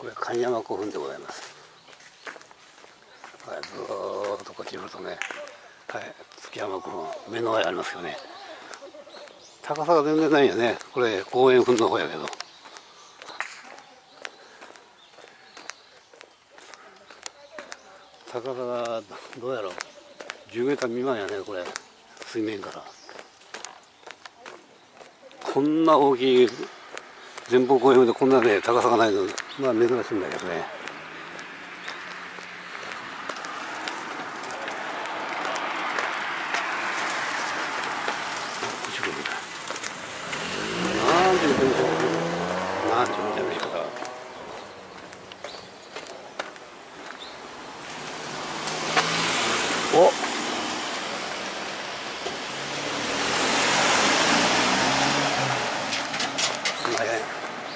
これ神山古墳でございます。はい、ずーっとこっち来るとね、はい、築山古墳目の前ありますよね。高さが全然ないよね。これ公園墳の方やけど、高さがどうやろう、10メーター未満やね。これ水面から。こんな大きい前方後円墳でこんなね高さがないの、まあ珍しいんだけどね。なんて見てみたいな、なんて見てみたいな。お、すみません。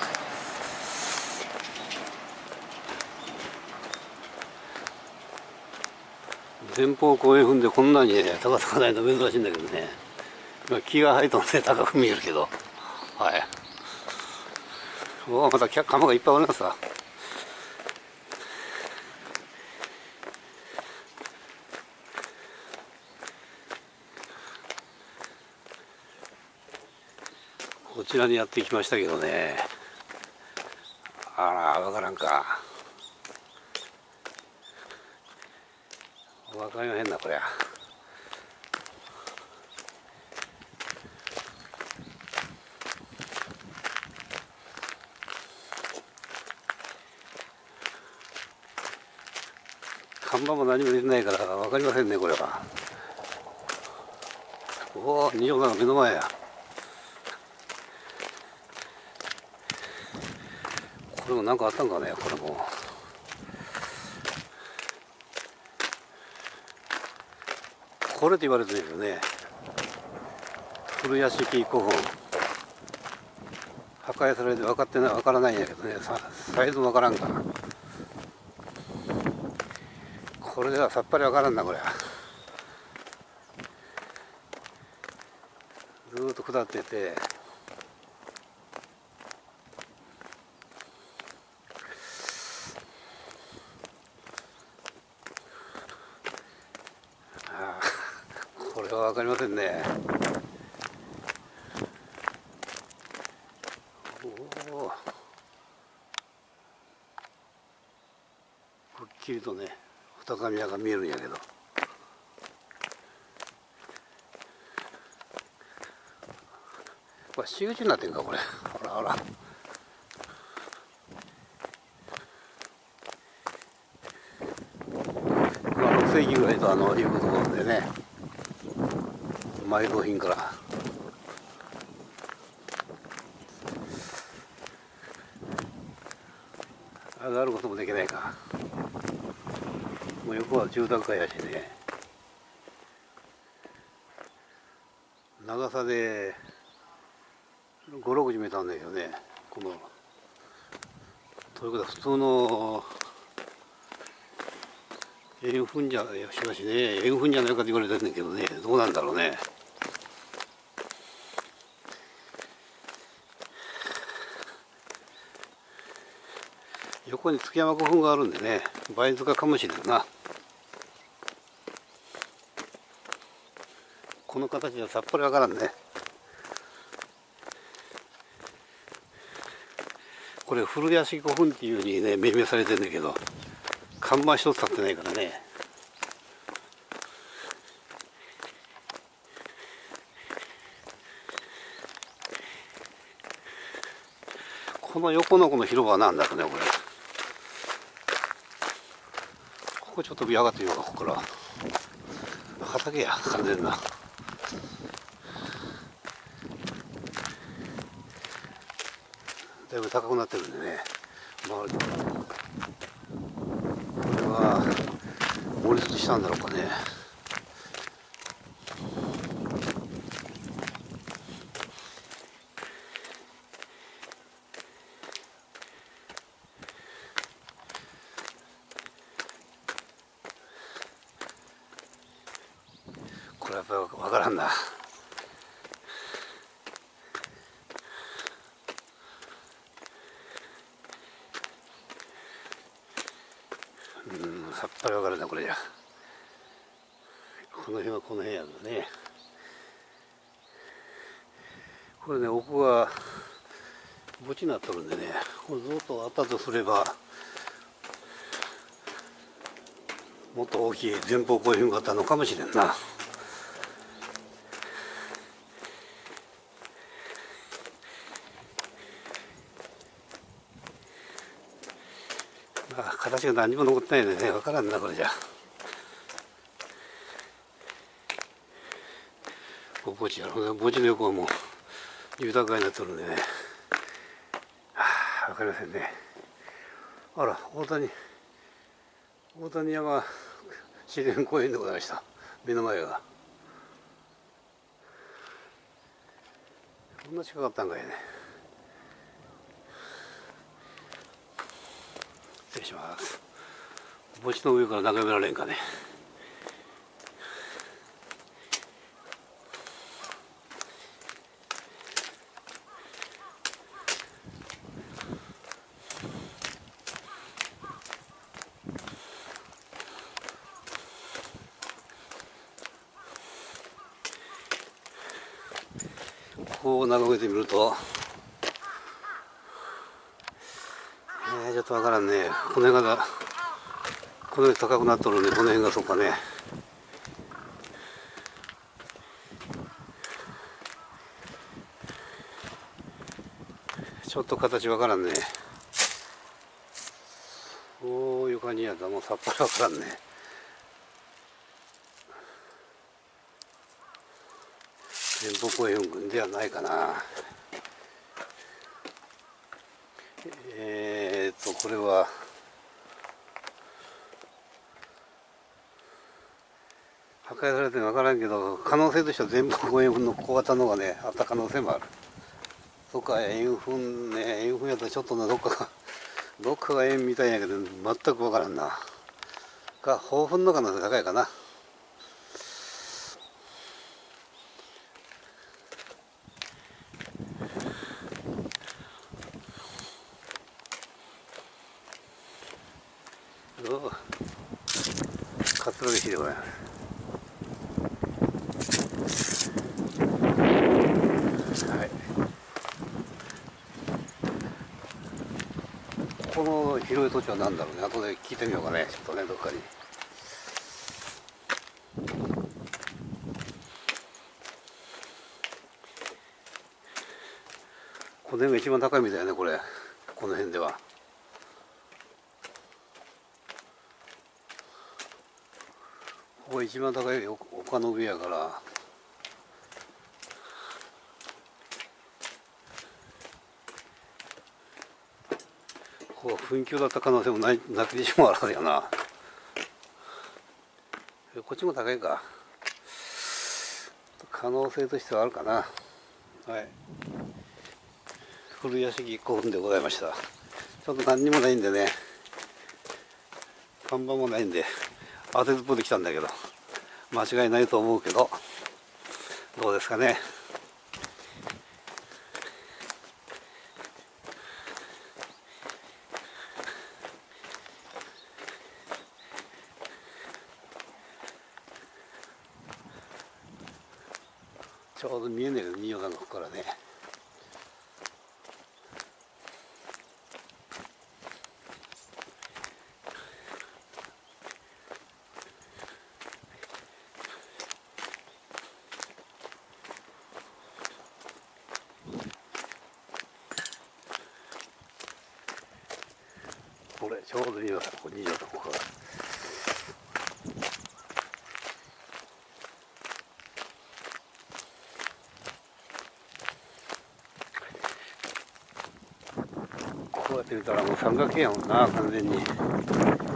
前方後円墳でこんなにね高さがないの珍しいんだけどね。木が生えとんで高く見えるけど、はい。おお、また釜がいっぱいありますわ。こちらにやってきましたけどね、あら、わからんか。わかりませんな、こりゃ。看板も何も出てないからわかりませんね、これは。おお、二条さんが目の前や。これも何かあったんかね、これも。これと言われてるよね。古屋敷古墳。破壊されて分かってない、分からないんやけどね、サイズも分からんから。これではさっぱり分からんな、これ。ずーっと下ってて、ああ、これは分かりませんね。おお、くっきりとね二神屋が見えるんやけど、これ私有地になってんか、これ。ほらほら、6世紀ぐらいということでね、埋蔵品から上がることもできないか。もう横は住宅街やしね、長さで5、60メーターあるんだけどね、このということは普通の円墳じゃ、しかしね、円墳じゃないかと言われてるんだけどね、どうなんだろうね。横に築山古墳があるんでね、貝塚かもしれんな。この形じゃさっぱりわからんね。これ古屋敷古墳っていうふうにね命名されてるんだけど、看板一つ立ってないからね。この横のこの広場は何だろうね、これ。ここちょっと上がってみようか。ここから畑や、完全な。だいぶ高くなってるんでね、周りと。これは盛り土したんだろうかね。これはやっぱり分からんな。 さっぱり分かるなこれじゃ。この辺はこの辺やんだね。これね、奥が墓地になっとるんでね、これずっとあったとすればもっと大きい前方後円があったのかもしれんな。形が何も残ってないのでね、分からんなこれじゃ。墓地やろ、墓地の横はもう住宅街になってるんでね、分かりませんね。あら、大谷山自然公園でございました。目の前がこんな近かったんかいね。失礼します。墓地の上から眺められんかね。こう眺めてみると、ちょっとわからんね。この辺高くなっとるんで、この辺がそうかね。ちょっと形わからんね。こういう感じやったらもうさっぱりわからんね。前方後円群ではないかな。これは破壊されてるの分からんけど、可能性としては前方後円群の小型のがねあった可能性もある。とか円墳ね、円墳やったらちょっとな、どっかが円みたいやけど全く分からんな。豊墳の可能性高いかな。桂木市でございます。はい、この広い土地は何だろうね。後で聞いてみようかね。ちょっとね、どっかに。この辺が一番高いみたいね、これ。この辺では。ここが一番高い丘の上やから。ここが紛糾だった可能性もなきにしもあらずやな。こっちも高いか。可能性としてはあるかな。はい。古屋敷古墳でございました。ちょっと何にもないんでね、看板もないんで当てずっぽで来たんだけど、間違いないと思うけど、どうですかね。ちょうど見えねえけど、仁王さんがここからね。これちょうど仁王さん、ここ仁王さんここから。こうやって見たらもう三角形やもんな、完全に。